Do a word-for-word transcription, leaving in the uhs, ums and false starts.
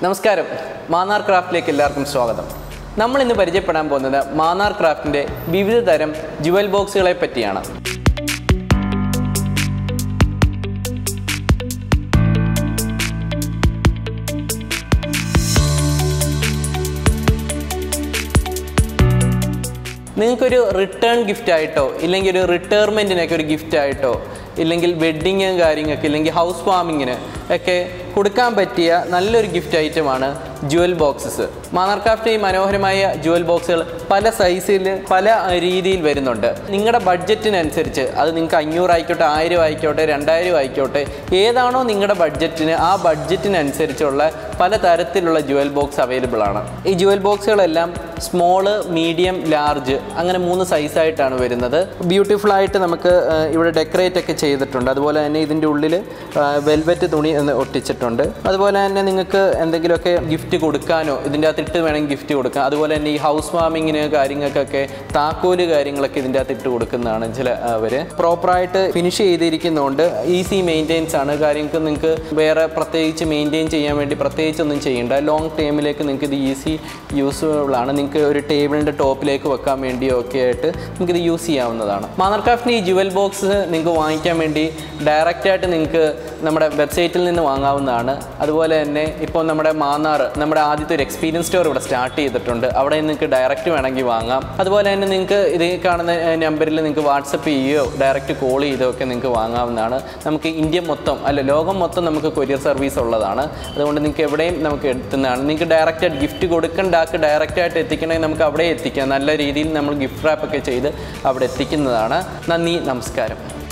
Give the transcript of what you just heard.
നമസ്കാരം, മാന്നാർ ക്രാഫ്റ്റിലേക്ക് എല്ലാവർക്കും സ്വാഗതം. നമ്മൾ ഇന്ന് പരിചയപ്പെടാൻ പോകുന്നത് മാന്നാർ ക്രാഫ്റ്റിൻ്റെ വിവിധ തരം ജുവൽ ബോക്സുകളെ പറ്റിയാണ്. നിങ്ങൾക്കൊരു റിട്ടേൺ ഗിഫ്റ്റായിട്ടോ ഇല്ലെങ്കിൽ ഒരു റിട്ടയർമെൻറ്റിനൊക്കെ ഒരു ഗിഫ്റ്റായിട്ടോ ഇല്ലെങ്കിൽ വെഡ്ഡിങ് കാര്യങ്ങൾക്ക് ഇല്ലെങ്കിൽ ഹൗസ് വാമിങ്ങിന് ഒക്കെ കൊടുക്കാൻ പറ്റിയ നല്ലൊരു ഗിഫ്റ്റ് ഐറ്റമാണ് ജുവൽ ബോക്സസ്. മാന്നാർ ക്രാഫ്റ്റ് ഈ മനോഹരമായ ജുവൽ ബോക്സുകൾ പല സൈസിൽ പല രീതിയിൽ വരുന്നുണ്ട്. നിങ്ങളുടെ ബഡ്ജറ്റിനനുസരിച്ച് അത് നിങ്ങൾക്ക് അഞ്ഞൂറ് ആയിക്കോട്ടെ, ആയിരം ആയിക്കോട്ടെ, രണ്ടായിരം ആയിക്കോട്ടെ, ഏതാണോ നിങ്ങളുടെ ബഡ്ജറ്റിന് ആ ബഡ്ജറ്റിനനുസരിച്ചുള്ള പല തരത്തിലുള്ള ജുവൽ ബോക്സ് അവൈലബിൾ ആണ്. ഈ ജുവൽ ബോക്സുകളെല്ലാം സ്മോള്, മീഡിയം, ലാർജ് അങ്ങനെ മൂന്ന് സൈസായിട്ടാണ് വരുന്നത്. ബ്യൂട്ടിഫുൾ ആയിട്ട് നമുക്ക് ഇവിടെ ഡെക്കറേറ്റ് ഒക്കെ ചെയ്തിട്ടുണ്ട്. അതുപോലെ തന്നെ ഇതിൻ്റെ ഉള്ളിൽ വെൽവെറ്റ് തുണി ഒട്ടിച്ചിട്ടുണ്ട്. അതുപോലെ തന്നെ നിങ്ങൾക്ക് എന്തെങ്കിലുമൊക്കെ ഗിഫ്റ്റ് കൊടുക്കാനോ ഇതിൻ്റെ അകത്ത് ഇട്ട് വേണമെങ്കിൽ ഗിഫ്റ്റ് കൊടുക്കാം. അതുപോലെ തന്നെ ഈ ഹൗസ് വാമിങ്ങിന് കാര്യങ്ങൾക്കൊക്കെ താക്കോല് കാര്യങ്ങളൊക്കെ ഇതിൻ്റെ അകത്ത് ഇട്ട് കൊടുക്കുന്നതാണ് ചില അവർ. പ്രോപ്പറായിട്ട് ഫിനിഷ് ചെയ്തിരിക്കുന്നതുകൊണ്ട് ഈസി മെയിൻറ്റെയിൻസ് ആണ്. കാര്യങ്ങൾക്ക് നിങ്ങൾക്ക് വേറെ പ്രത്യേകിച്ച് മെയിൻറ്റെയിൻ ചെയ്യാൻ വേണ്ടി പ്രത്യേകിച്ചൊന്നും ചെയ്യേണ്ട. ലോങ് ടൈമിലേക്ക് നിങ്ങൾക്ക് ഇത് ഈസി യൂസ്ഫുൾ ആണ്. നിങ്ങൾക്ക് ഒരു ടേബിളിൻ്റെ ടോപ്പിലേക്ക് വെക്കാൻ വേണ്ടിയോ ഒക്കെ ആയിട്ട് നിങ്ങൾക്ക് ഇത് യൂസ് ചെയ്യാവുന്നതാണ്. മാന്നാർ ക്രാഫ്റ്റിന് ഈ ജുവൽ ബോക്സ് നിങ്ങൾക്ക് വാങ്ങിക്കാൻ വേണ്ടി ഡയറക്റ്റായിട്ട് നിങ്ങൾക്ക് നമ്മുടെ വെബ്സൈറ്റിൽ നിന്ന് വാങ്ങാവുന്നതാണ്. അതുപോലെ തന്നെ ഇപ്പോൾ നമ്മുടെ മാന്നാർ നമ്മുടെ ആദ്യത്തെ ഒരു എക്സ്പീരിയൻസ് സ്റ്റോർ ഇവിടെ സ്റ്റാർട്ട് ചെയ്തിട്ടുണ്ട്. അവിടെ നിങ്ങൾക്ക് ഡയറക്റ്റ് വേണമെങ്കിൽ വാങ്ങാം. അതുപോലെ തന്നെ നിങ്ങൾക്ക് ഇത് കാണുന്ന നമ്പറിൽ നിങ്ങൾക്ക് വാട്സപ്പ് ചെയ്യുകയോ ഡയറക്റ്റ് കോൾ ചെയ്തോ ഒക്കെ നിങ്ങൾക്ക് വാങ്ങാവുന്നതാണ്. നമുക്ക് ഇന്ത്യ മൊത്തം അല്ല ലോകം മൊത്തം നമുക്ക് കൊറിയർ സർവീസ് ഉള്ളതാണ്. അതുകൊണ്ട് നിങ്ങൾക്ക് എവിടെയും നമുക്ക് എത്തുന്നതാണ്. നിങ്ങൾക്ക് ഡയറക്റ്റായിട്ട് ഗിഫ്റ്റ് കൊടുക്കേണ്ടാക്ക് ഡയറക്റ്റായിട്ട് എത്തിക്കണമെങ്കിൽ നമുക്ക് അവിടെ എത്തിക്കാം. നല്ല രീതിയിൽ നമ്മൾ ഗിഫ്റ്റ് റാപ്പൊക്കെ ചെയ്ത് അവിടെ എത്തിക്കുന്നതാണ്. നന്ദി, നമസ്കാരം.